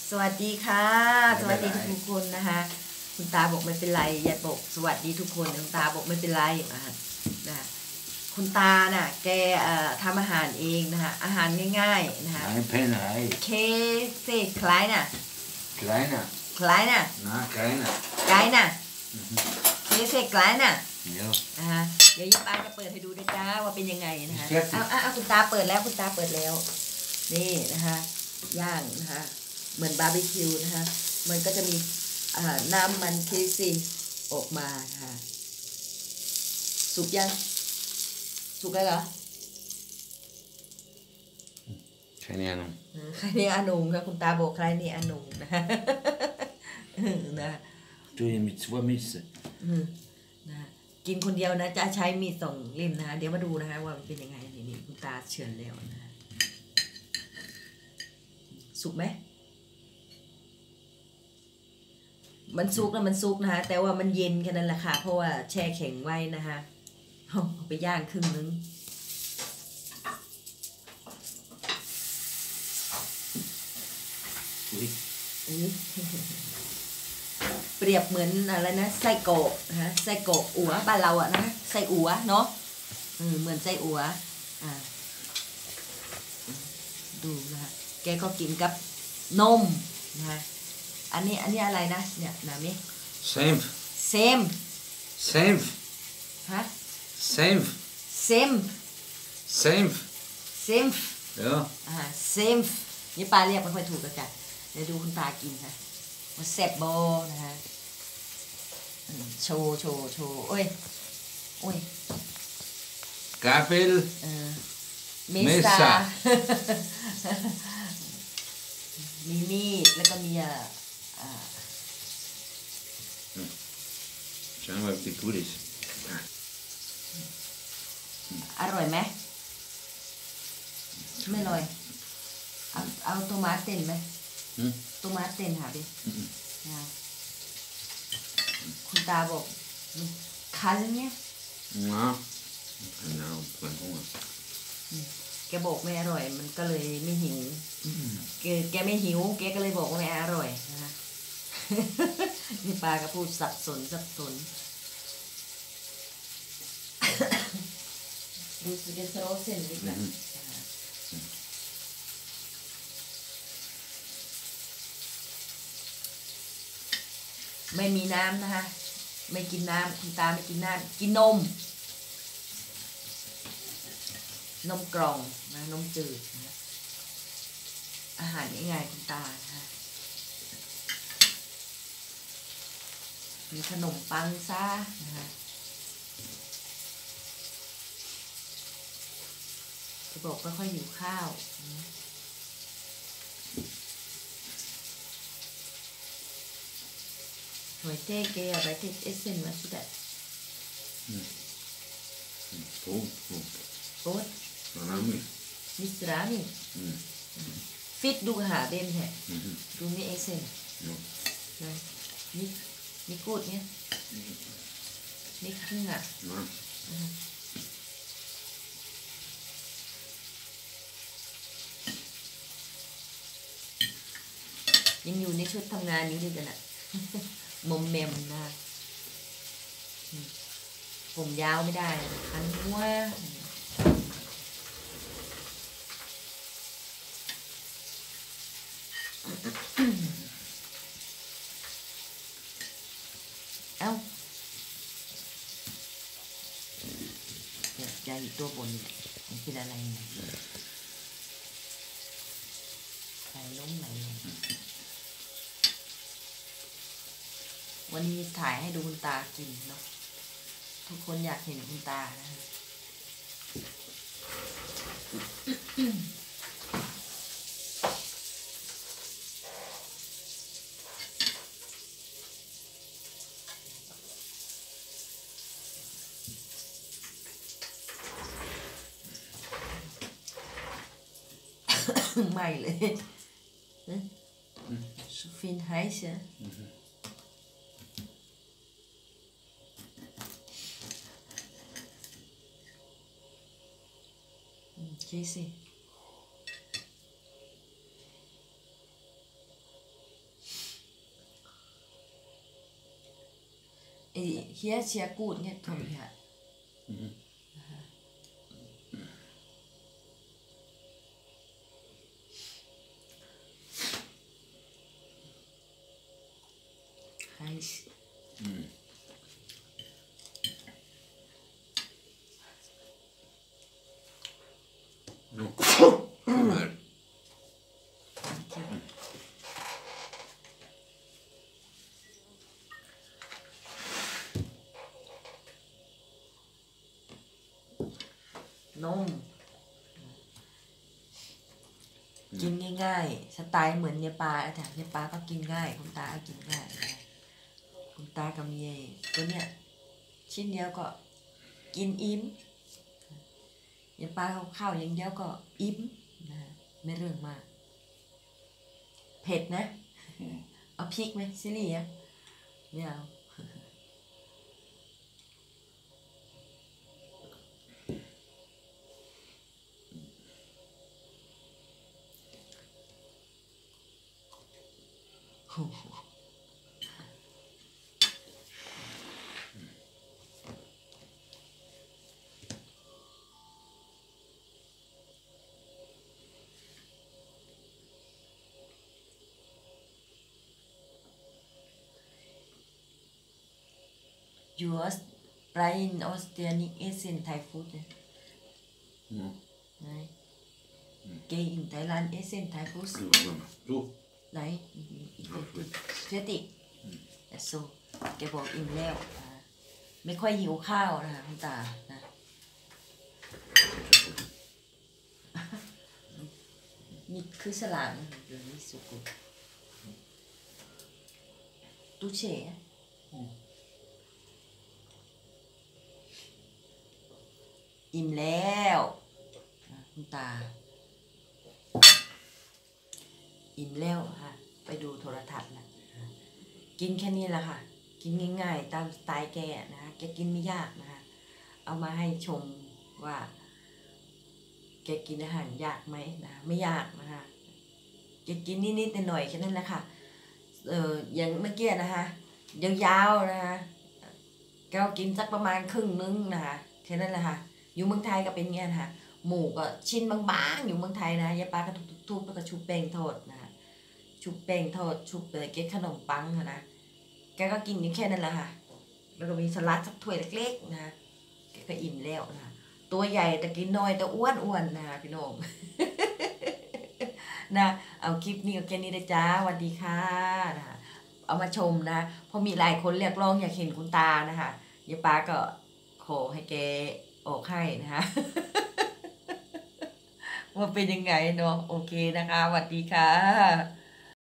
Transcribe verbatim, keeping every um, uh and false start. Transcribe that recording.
สวัสดีค่ะสวัสดีทุกคนนะคะคุณตาบอกไม่เป็นไรยายบอกสวัสดีทุกคนคุณตาบอกไม่เป็นไรนะคุณตาน่ะแกทำอาหารเองนะคะอาหารง่ายๆนะคะเคเซ่คล้ายน่ะคล้ายน่ะคล้ายน่ะนะคล้ายน่ะคล้ายน่ะเคเซ่คล้ายน่ะเดี๋ยวนะคะเดี๋ยวยายปาจะเปิดให้ดูนะจ๊ะว่าเป็นยังไงนะคะเอาเอาคุณตาเปิดแล้วคุณตาเปิดแล้วนี่นะคะย่างนะคะเหมือนบาร์บีคิวนะคะมันก็จะมีน้ำมันเคซีออกมาค่ะสุกยังสุกแล้วเหรอใครเนี่ยอานุงใครเนี่ยอานุงค่ะคุณตาบอกใครเนี่ยอานุงนะนะดูยังมีชั่วมิสนะกินคนเดียวนะจะใช้มีดสองเล่มนะคะเดี๋ยวมาดูนะคะว่ามันเป็นยังไงนี่นี่คุณตาเฉือนแล้วนะสุกไหมมันซุกนะมันซุกนะคะแต่ว่ามันเย็นแค่นั้นแหละค่ะเพราะว่าแช่แข็งไว้นะคะเอาไปย่างครึ่งนึงเปรียบเหมือนอะไรนะไส้กรอกนะไส้กรอกอั๋วบ้านเราอะนะไส้อั๋วเนาะเหมือนไส้อั๋วอ่าดูนะคะแกก็กินกับนมนะคะอันนี้อันนี้อะไรนะเนี่ยนามิ same same same ฮะ same same same same เดี๋ยวอ่า same นี่ปลาเรียกไม่ค่อยถูกกันจ้ะเดี๋ยวดูคุณตากินค่ะมันแซ่บโบนะคะโชว์โชว์โชว์โอ้ยโอ้ยกาเฟลเออเมซ่ามีมีดแล้วก็มีอ่าฉันว่าเป็นกุริสอร่อยไหมไม่อร่อยเอาเอาโตมาเต้นไหมโตมาเต้นหาดิคุณตาบอกคันเนี่ยน้าน้าเพื่อนผมแกบอกไม่อร่อยมันก็เลยไม่หิวแกแกไม่หิวแกก็เลยบอกว่าไม่อร่อยนะคะนี่ปลาก็พูดสับสนสับสนดูสิเดสโรเซนนิดนะไม่มีน้ำนะคะไม่กินน้ำคุณตาไม่กินน้ำกินนมนมกล่องนะนมจืดนะอาหารง่ายๆคุณตานะคะมีขนมปังซ่านะคะจะบอกไม่ค่อยหิวข้าวหอยเต้เกย์อะไรเต้เอเซนมาสุดอ่ะโอ้โหโอ๊ตรามิมิสรามิฟิตดูหาเบมแท้ดูนี่เอเซนนะนี่นี่กูดเนี่ยนี่ครึ่งอ่ะยังอยู่ในชุดทำงานอยู่ด้วยกันอ่ะมอมแมมนะผมยาวไม่ได้คันหัวเอ้าเดี๋ยวใจอยู่ตัวบนมันเป็นอะไรเนี่ยใครล้มไหนวันนี้ถ่ายให้ดูคุณตากินเนาะทุกคนอยากเห็นคุณตานะไม่เลยสุฟินไฮเช่Casey hier sehr gut nicht komm her Mhm. heiß Mm. No. Kom här. นมกินง่ายๆสไตล์เหมือนเนปาอาจารย์เนปาก็กินง่ายคุณตาก็กินง่ายนะคุณตากับเมียตัวเนี้ยชิ้นเดียวก็กินอิ่มเนปาเอาข้าวอย่างเดียวก็อิ่มนะไม่เรื่องมากเผ็ดนะเอาพริกไหมซิลี่อ่ะไม่เอาโอ้โห yours Brian Australian Asian Thai food No. này gay in Thailand Asian Thai food Det var glömma. Så. này Fetty แต่โซแกบอกอิ่มแล้วอ่าไม่ค่อยหิวข้าวนะคะคุณตานะนี่คือสลัดนะเดี๋ยวนี้สุกุตุเฉะอิ่มแล้วคุณตาอิ่มแล้วค่ะไปดูโทรทัศน์นะกินแค่นี้แหละค่ะกินง่ายๆตามสไตล์แกนะคะแกกินไม่ยากนะคะเอามาให้ชมว่าแกกินอาหารยากไหมนะไม่ยากนะคะแกกินนิดๆหน่อยๆแค่นั้นแหละค่ะเอออย่างเมื่อกี้นะคะยาวๆนะคะแกกินสักประมาณครึ่งนึงนะคะแค่นั้นแหละค่ะอยู่เมืองไทยก็เป็นเงี้ยนะคะหมูก็ชิ้นบางๆอยู่เมืองไทยนะยายปลาก็ทุบๆแล้วก็ชุบแป้งทอดนะคะชุบแป้งทอดชุบเลยเก็ตขนมปังค่ะนะแกก็กินอยู่แค่นั้นแหละค่ะแล้วก็มีสลัดสักถ้วยเล็กๆนะแกก็อิ่มแล้วนะตัวใหญ่แต่กินน้อยแต่อ้วนๆนะพี่น้อง นะเอาคลิปนี้ก็แค่นี้นะจ๊ะสวัสดีค่ะนะเอามาชมนะเพราะมีหลายคนเรียกร้องอยากเห็นคุณตานะคะยายปลาก็ขอให้แกออกให้นะคะ ว่าเป็นยังไงเนาะโอเคนะคะสวัสดีค่ะ